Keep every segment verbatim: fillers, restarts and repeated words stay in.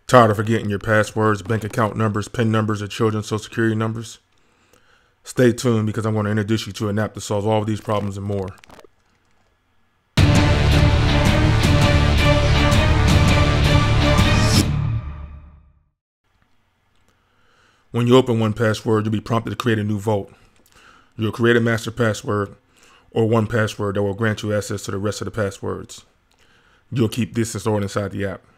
Tired of forgetting your passwords, bank account numbers, PIN numbers, or children's social security numbers? Stay tuned because I'm going to introduce you to an app to solve all of these problems and more. When you open one Password, you'll be prompted to create a new vault. You'll create a master password or one password that will grant you access to the rest of the passwords. You'll keep this stored inside the app.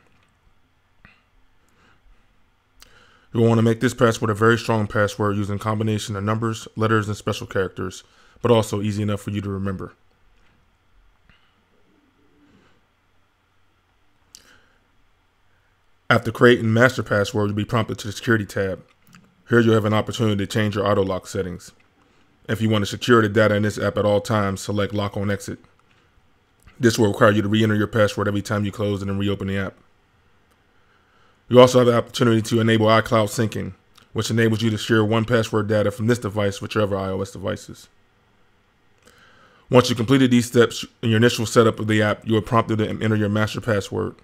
You'll want to make this password a very strong password using a combination of numbers, letters, and special characters, but also easy enough for you to remember. After creating master password, you'll be prompted to the security tab. Here you'll have an opportunity to change your auto lock settings. If you want to secure the data in this app at all times, select lock on exit. This will require you to re-enter your password every time you close and then reopen the app. You also have the opportunity to enable iCloud syncing, which enables you to share one Password data from this device with your other iOS devices. Once you completed these steps in your initial setup of the app, you are prompted to enter your master password.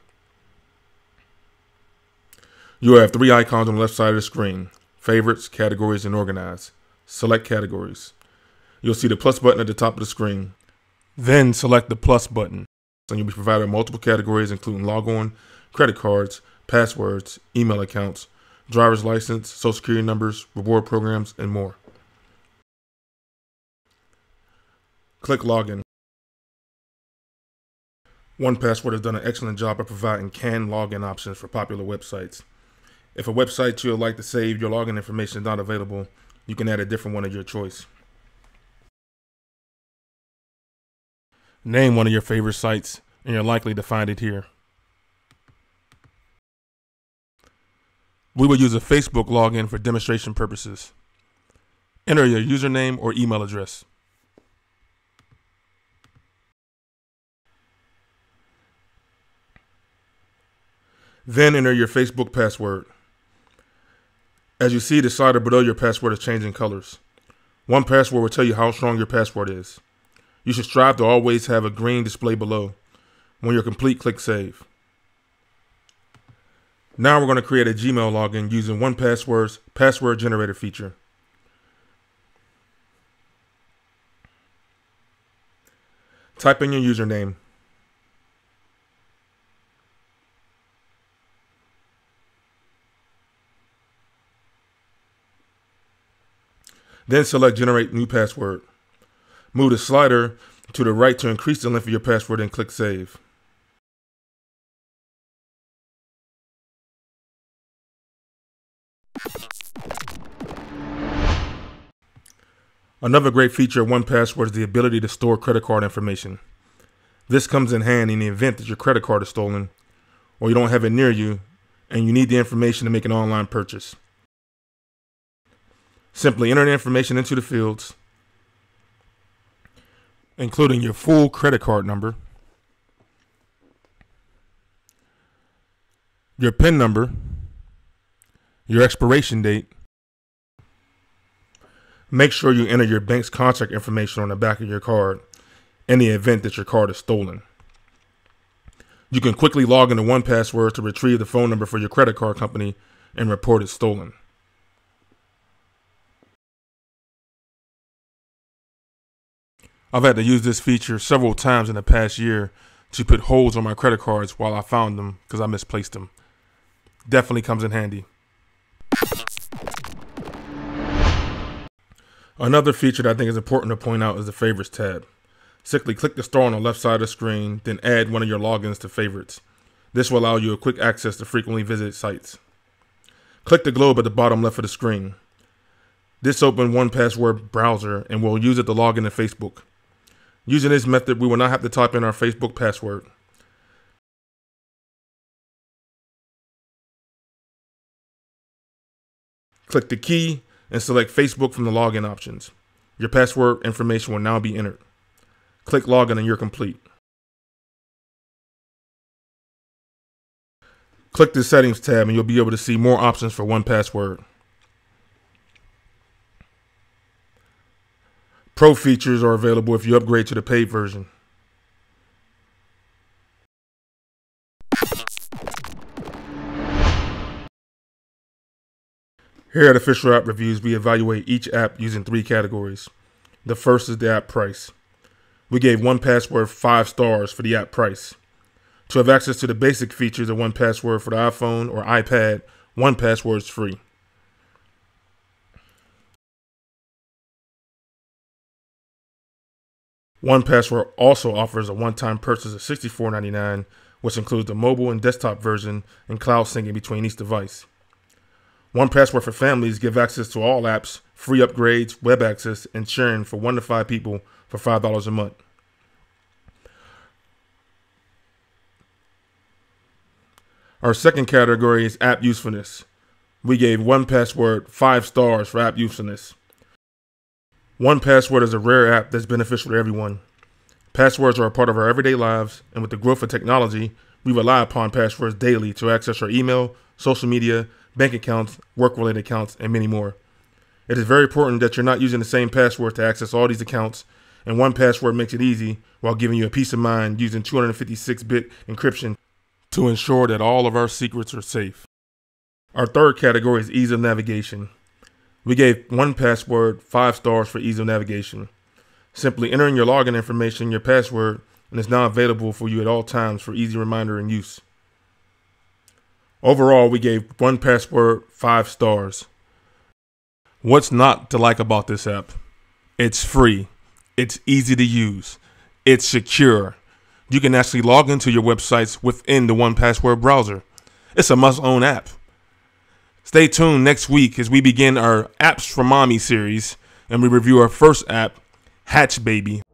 You will have three icons on the left side of the screen: favorites, categories, and organize. Select categories. You'll see the plus button at the top of the screen. Then select the plus button, and you'll be provided with multiple categories including logon, credit cards, passwords, email accounts, driver's license, social security numbers, reward programs, and more. Click Login. one Password has done an excellent job of providing canned login options for popular websites. If a website you would like to save your login information is not available, you can add a different one of your choice. Name one of your favorite sites, and you're likely to find it here. We will use a Facebook login for demonstration purposes. Enter your username or email address. Then enter your Facebook password. As you see, the slider below your password is changing colors. one Password will tell you how strong your password is. You should strive to always have a green display below. When you're complete, click Save. Now we're going to create a Gmail login using one Password's password generator feature. Type in your username. Then select Generate New Password. Move the slider to the right to increase the length of your password and click Save. Another great feature of one Password is the ability to store credit card information. This comes in handy in the event that your credit card is stolen, or you don't have it near you, and you need the information to make an online purchase. Simply enter the information into the fields, including your full credit card number, your PIN number, your expiration date. Make sure you enter your bank's contact information on the back of your card in the event that your card is stolen. You can quickly log into one Password to retrieve the phone number for your credit card company and report it stolen. I've had to use this feature several times in the past year to put holes on my credit cards while I found them because I misplaced them. Definitely comes in handy. Another feature that I think is important to point out is the Favorites tab. Simply click the star on the left side of the screen, then add one of your logins to Favorites. This will allow you a quick access to frequently visited sites. Click the globe at the bottom left of the screen. This opens one Password browser and we'll use it to log into Facebook. Using this method, we will not have to type in our Facebook password. Click the key and select Facebook from the login options. Your password information will now be entered. Click Login and you're complete. Click the Settings tab and you'll be able to see more options for one Password. Pro features are available if you upgrade to the paid version. Here at Official App Reviews, we evaluate each app using three categories. The first is the app price. We gave one Password five stars for the app price. To have access to the basic features of one Password for the iPhone or iPad, one Password is free. one Password also offers a one-time purchase of sixty-four ninety-nine, which includes the mobile and desktop version and cloud syncing between each device. one Password for families give access to all apps, free upgrades, web access, and sharing for one to five people for five dollars a month. Our second category is app usefulness. We gave one Password five stars for app usefulness. one Password is a rare app that's beneficial to everyone. Passwords are a part of our everyday lives, and with the growth of technology, we rely upon passwords daily to access our email, social media, bank accounts, work-related accounts, and many more. It is very important that you're not using the same password to access all these accounts, and one Password makes it easy while giving you a peace of mind using two hundred fifty-six bit encryption to ensure that all of our secrets are safe. Our third category is ease of navigation. We gave one Password five stars for ease of navigation. Simply entering your login information, your password, and it's now available for you at all times for easy reminder and use. Overall, we gave one Password five stars. What's not to like about this app? It's free. It's easy to use. It's secure. You can actually log into your websites within the one Password browser. It's a must-own app. Stay tuned next week as we begin our Apps for Mommy series and we review our first app, Hatch Baby.